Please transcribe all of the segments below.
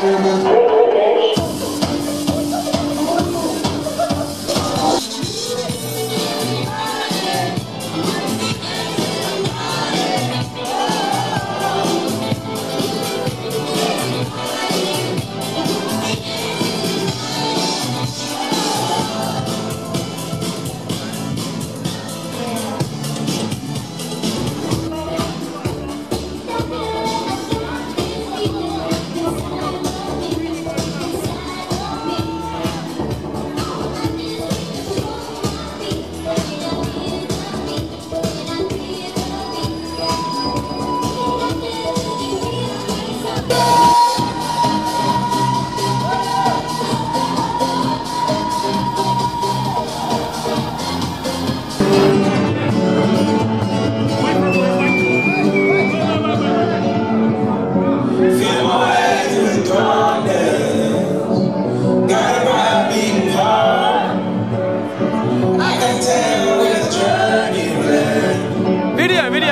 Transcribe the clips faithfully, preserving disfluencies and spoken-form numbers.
Video, video.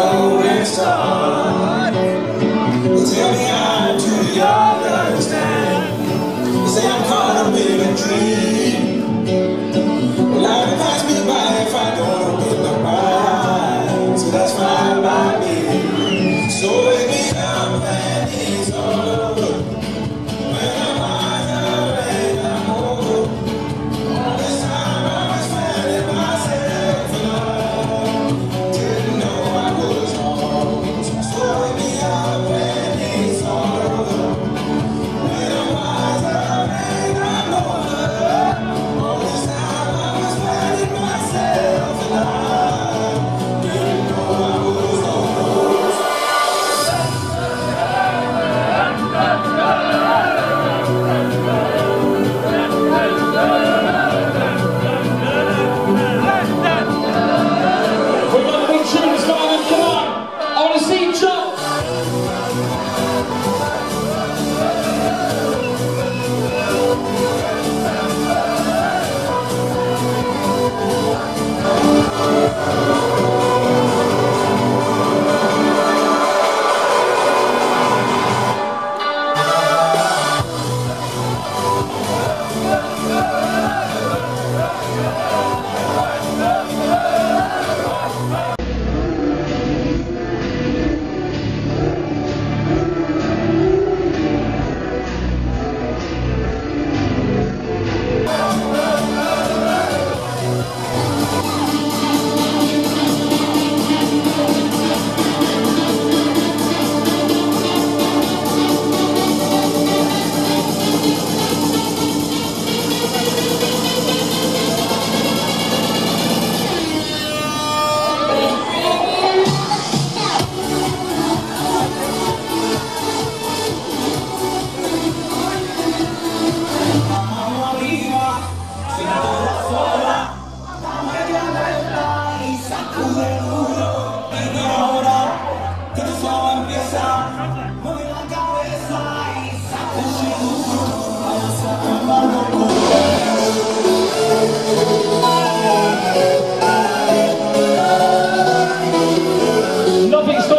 Tell me I'm too young to understand. You say I'm caught up in a dream. Well, life will pass me by if I don't open up my eyes. So that's fine by me. So wake me up and it's all over. When I'm wise and I'm over. All this time I was finding myself alone. Didn't know I was wrong. So wake me up and it's all over. When I'm wise and I'm over. All this time I was finding myself alone. Didn't know I was wrong. We've got a big tune starting, come on! I want to see John! Nothing stops